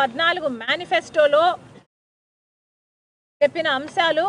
2014 మేనిఫెస్టోలో చెప్పిన అంశాలు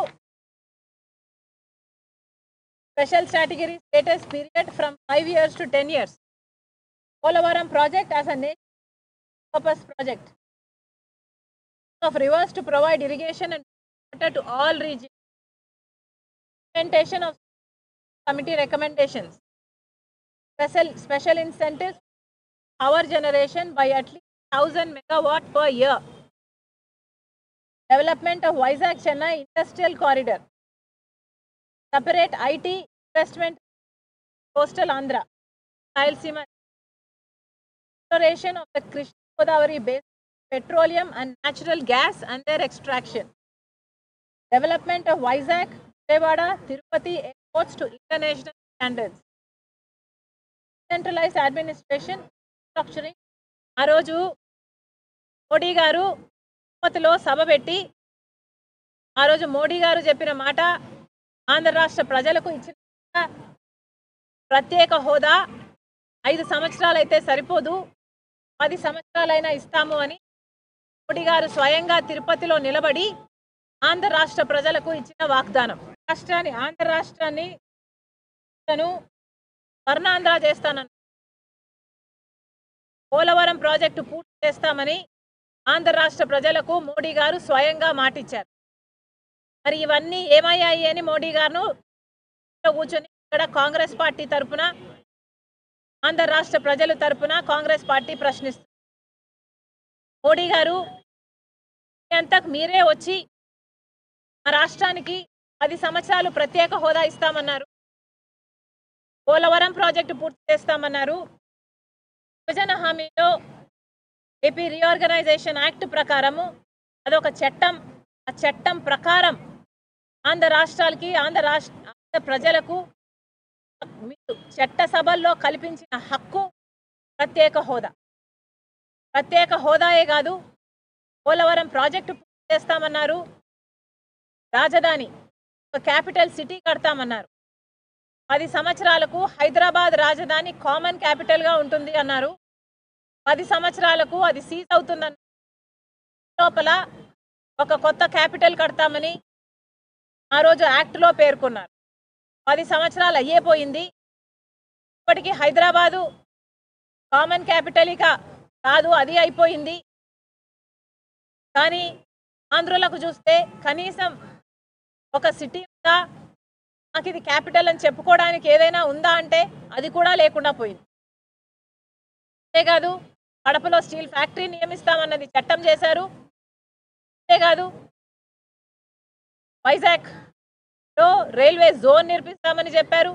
special category status period from 5 years to 10 years. Polavaram project as a nation purpose project of rivers to provide irrigation and water to all regions. Implementation of committee recommendations. Special incentives power generation by at least 1000 megawatt per year. Development of Vizag Chennai industrial corridor. Separate IT investment coastal Andhra. Rayalaseema. Exploration of the Krishna Godavari basin, petroleum and natural gas and their extraction. Development of Vizag, Vijayawada, Tirupati airports to international standards. Centralized administration, structuring. ఆ రోజు మోడీ గారు తిరుపతిలో సభ పెట్టి ఆ రోజు మోడీ గారు చెప్పిన మాట ఆంధ్ర రాష్ట్ర ప్రజలకు ఇచ్చిన ప్రత్యేక హోదా 5 సంవత్సరాలు అయితే సరిపోదు 10 సంవత్సరాలైనా ఇస్తాము అని మోడీ గారు స్వయంగా తిరుపతిలో నిలబడి ఆంధ్ర రాష్ట్ర ప్రజలకు ఇచ్చిన వాగ్దానం. ఆంధ్ర రాష్ట్రాన్ని స్వర్ణాంధ్ర చేస్తానని పోలవరం ప్రాజెక్టు పూర్తి చేస్తామని ఆంధ్ర రాష్ట్ర ప్రజలకు మోడీ గారు స్వయంగా మాటిచ్చారు. మరి ఇవన్నీ ఏమయ్యాయి అని మోడీ గారు కూర్చొని ఇక్కడ కాంగ్రెస్ పార్టీ తరఫున ఆంధ్ర రాష్ట్ర ప్రజల తరఫున కాంగ్రెస్ పార్టీ ప్రశ్నిస్తుంది. మోడీ గారు అంతకు మీరే వచ్చి మా రాష్ట్రానికి 10 సంవత్సరాలు ప్రత్యేక హోదా ఇస్తామన్నారు, పోలవరం ప్రాజెక్టు పూర్తి చేస్తామన్నారు. విభజన హామీలో ఏపీ రీఆర్గనైజేషన్ యాక్ట్ ప్రకారము అదొక చట్టం. ఆ చట్టం ప్రకారం ఆంధ్ర రాష్ట్రాలకి ఆంధ్ర ప్రజలకు చట్ట సభల్లో కల్పించిన హక్కు ప్రత్యేక హోదా. ప్రత్యేక హోదాయే కాదు, పోలవరం ప్రాజెక్టు పూర్తి చేస్తామన్నారు, రాజధాని ఒక క్యాపిటల్ సిటీ కడతామన్నారు, 10 సంవత్సరాలకు హైదరాబాద్ రాజధాని కామన్ క్యాపిటల్గా ఉంటుంది అన్నారు, 10 సంవత్సరాలకు అది సీజ్ అవుతుందన్న లోపల ఒక కొత్త క్యాపిటల్ కడతామని ఆ రోజు యాక్ట్లో పేర్కొన్నారు. 10 సంవత్సరాలు అయ్యేపోయింది. ఇప్పటికీ హైదరాబాదు కామన్ క్యాపిటల్గా కాదు, అది అయిపోయింది. కానీ ఆంధ్రులకు చూస్తే కనీసం ఒక సిటీ ఉందా, నాకు ఇది క్యాపిటల్ అని చెప్పుకోవడానికి ఏదైనా ఉందా అంటే అది కూడా లేకుండా పోయింది. అంతేకాదు కడపలో స్టీల్ ఫ్యాక్టరీ నియమిస్తామన్నది చట్టం చేశారు. అంతేకాదు వైజాగ్లో రైల్వే జోన్ నిర్మిస్తామని చెప్పారు,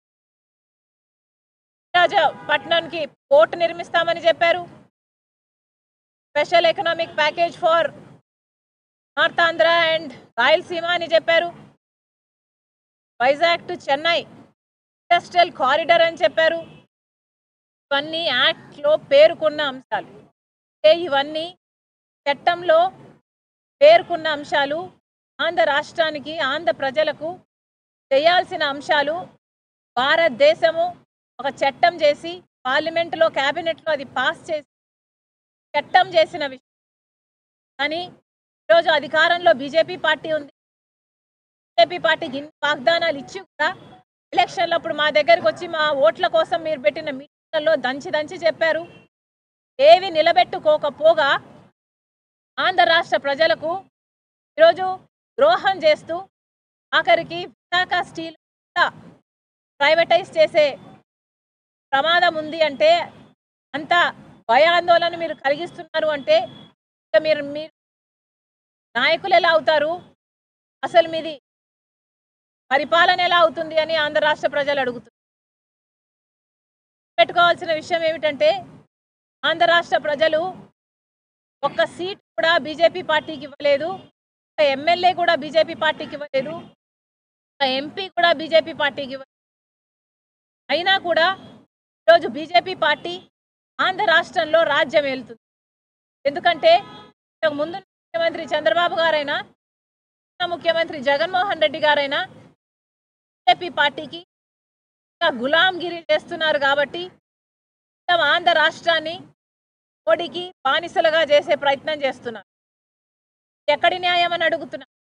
పట్నంకి పోర్ట్ నిర్మిస్తామని చెప్పారు, special economic package for north Andhra and Rayalaseema అని చెప్పారు, Vizag to Chennai industrial corridor అని చెప్పారు. ఇవన్నీ యాక్ట్లో పేర్కొన్న అంశాలు. ఇవన్నీ చట్టంలో పేర్కొన్న అంశాలు, ఆంధ్ర రాష్ట్రానికి ఆంధ్ర ప్రజలకు చేయాల్సిన అంశాలు. భారతదేశము ఒక చట్టం చేసి పార్లమెంటులో క్యాబినెట్లో అది పాస్ చేసి చట్టం చేసిన విషయం. కానీ ఈరోజు అధికారంలో బీజేపీ పార్టీ ఉంది. బీజేపీ పార్టీకి ఇన్ని వాగ్దానాలు ఇచ్చి కూడా ఎలక్షన్లప్పుడు మా దగ్గరికి వచ్చి మా ఓట్ల కోసం మీరు పెట్టిన మీటింగ్లలో దంచి చెప్పారు. ఏవి నిలబెట్టుకోకపోగా ఆంధ్ర రాష్ట్ర ప్రజలకు ఈరోజు ద్రోహం చేస్తూ ఆఖరికి విశాఖ స్టీల్ ప్రైవేటైజ్ చేసే ప్రమాదం ఉంది అంటే, అంత భయాందోళన మీరు కలిగిస్తున్నారు అంటే మీరు నాయకులు ఎలా అవుతారు, అసలు మీది పరిపాలన ఎలా అవుతుంది అని ఆంధ్ర రాష్ట్ర ప్రజలు అడుగుతున్నారు. పెట్టుకోవాల్సిన విషయం ఏమిటంటే, ఆంధ్ర రాష్ట్ర ప్రజలు ఒక్క సీట్ కూడా బీజేపీ పార్టీకి ఇవ్వలేదు, ఒక ఎమ్మెల్యే కూడా బీజేపీ పార్టీకి ఇవ్వలేదు, ఒక ఎంపీ కూడా బీజేపీ పార్టీకి ఇవ్వలేదు. అయినా కూడా ఈరోజు బీజేపీ పార్టీ ఆంధ్ర రాష్ట్రంలో రాజ్యం ఏలుతుంది. ఎందుకంటే ముందు ముఖ్యమంత్రి చంద్రబాబు గారైనా ముఖ్యమంత్రి జగన్మోహన్ రెడ్డి గారైనా బీజేపీ పార్టీకి గులాంగిరి చేస్తున్నారు. కాబట్టి ఆంధ్ర రాష్ట్రాన్ని మోడీకి బానిసలుగా చేసే ప్రయత్నం చేస్తున్నారు. ఎక్కడి న్యాయం అని అడుగుతున్నా.